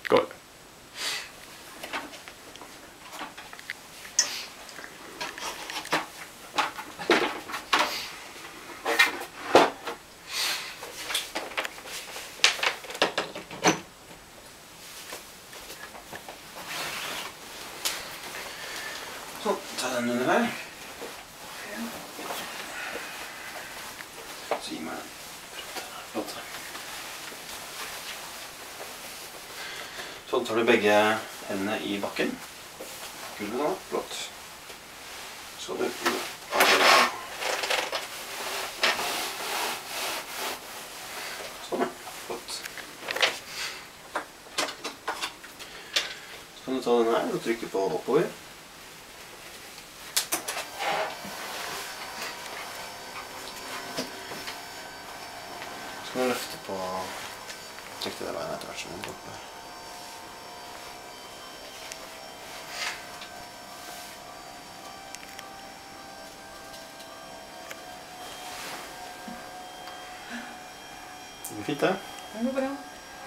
Skål. Sånn, ta den under her. Så gi meg den. Flott. Sånn tar du begge hendene i bakken. Gulvet nå, flott. Så du sånn, flott. Så kan du ta den her og trykke på oppover. Så kan du løfte på riktig det beinet etter hvert som den går oppe. Det blir fint det. Det går bra.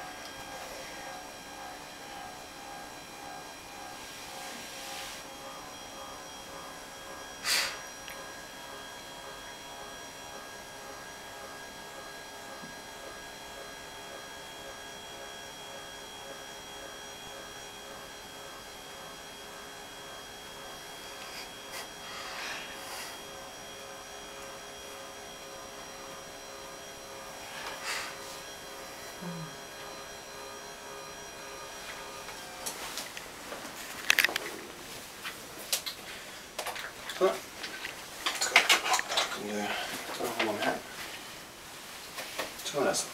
Så kan du ta hånda mi her. Så kan du lese.